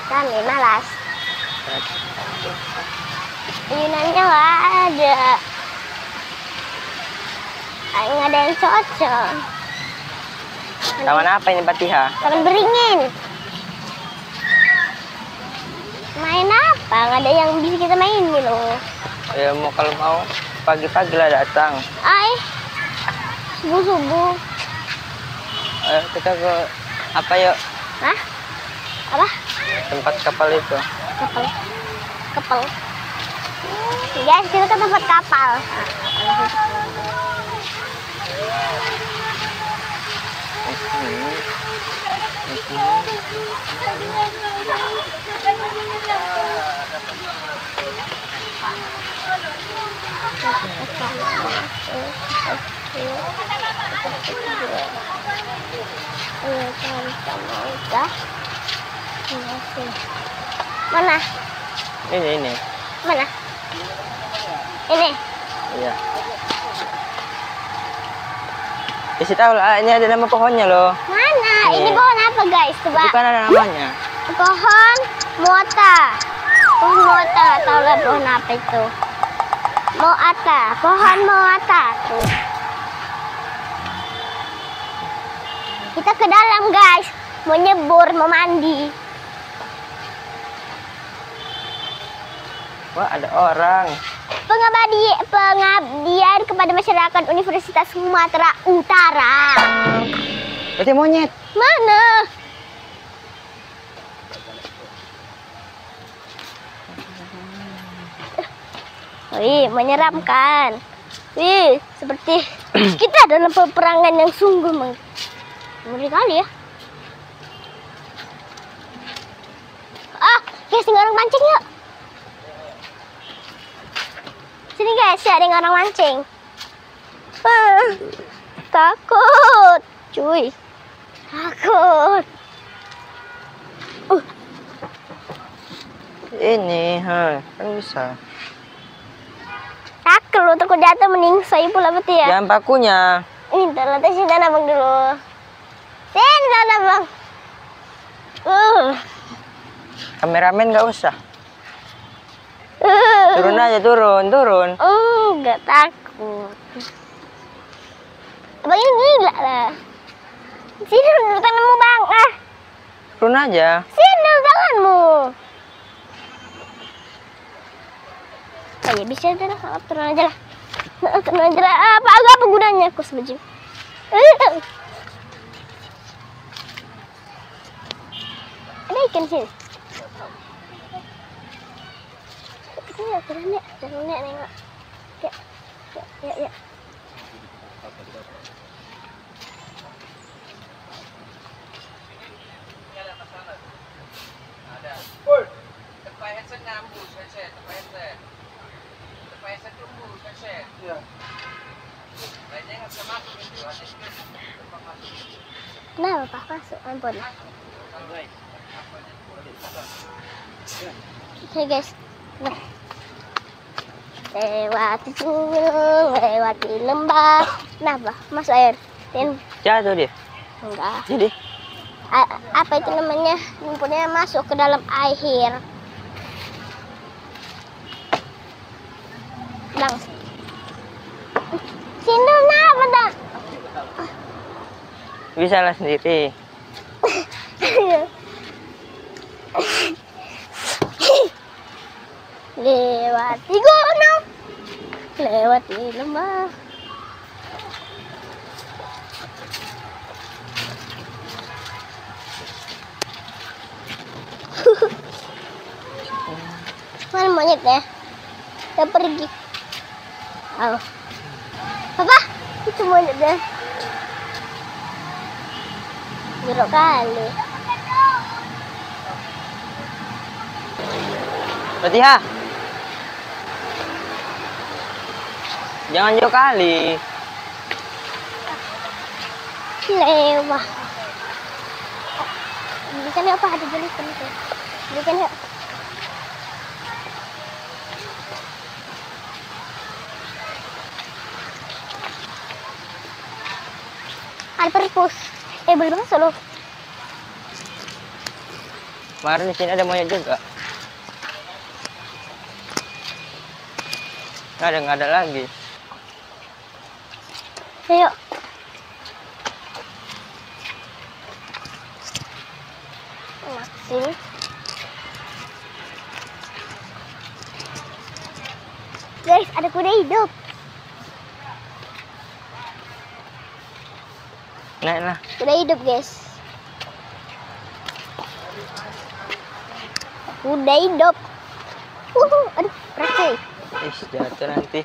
Kami malas. Ayunannya nggak ada. Nggak ada yang cocok. Taman apa ini Patiha? Taman Beringin. Main apa? Nggak ada yang bisa kita main nih loh. Ya mau kalau mau pagi-pagi lah datang. Subuh-subuh. Ayo kita ke apa yuk? Hah? Apa? Tempat kapal itu. Kapal. Guys, kita ke tempat kapal. Mana? Ini. Mana? Ini. Iya. Kasih tahu lah, ini ada nama pohonnya loh. Mana? Ini. Ini pohon apa guys? Coba. Bukan ada namanya. Pohon muata. Pohon muata, nggak tahu lah pohon apa itu. Muata, pohon muata tuh. Kita ke dalam guys, mau nyebur, mau mandi. Wah ada orang. Pengabdian kepada masyarakat Universitas Sumatera Utara. Berarti monyet. Mana? Wih, menyeramkan. Wih, seperti kita dalam peperangan yang sungguh mengeri kali ya. Guys, tinggal orang mancing yuk. Sini guys, ada yang orang mancing. Takut, cuy. Takut. Ini, kan bisa. Takut lu, takut jatuh meningsai pula betul ya. Jangan pakunya. Ini terletak sini abang dulu. Sini abang. Kameramen nggak usah. Turun aja, turun. Nggak takut. Abang ini gila lah. Sini dulu tanganmu bang. Turun aja. Sini dulu tanganmu. Oh ya bisa aja lah, turun aja lah. Turun aja lah. Apa gunanya aku sebaju? Ada ikan sini. Turun nek nengok. Ya. Kenapa Pak masuk? Ampun. Oke guys. Nah. Lewati gunung, lewati lembah. Kenapa? Masuk air. Jatuh dia. Enggak. Jadi Apa itu namanya? Lumpurnya masuk ke dalam air. Bang. Sini kenapa dah? bisa lah sendiri. Lewati gunung, lewati lembah. Mana monyetnya? Udah pergi. Oh. Papa, itu monyetnya. Jeruk kali. Patiha. Jangan jauh kali. Lewah. Bisa lihat apa ada jenis itu? Bisa lihat. Ada perpus. Boleh masuk loh. Kemarin di sini ada monyet juga. Nggak ada lagi. Ayo. Sini. Guys, ada kuda hidup. Naiklah. Kuda hidup, guys. Kuda hidup. Aduh, berat. Ih, jatuh nanti.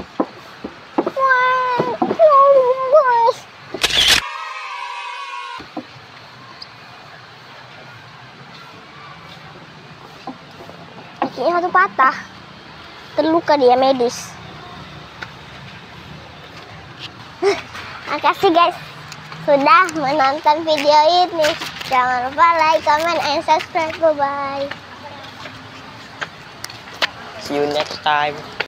Wah, guys. Kakinya satu patah. Terluka dia medis. Makasih guys sudah menonton video ini. Jangan lupa like, comment, and subscribe. Bye bye. See you next time.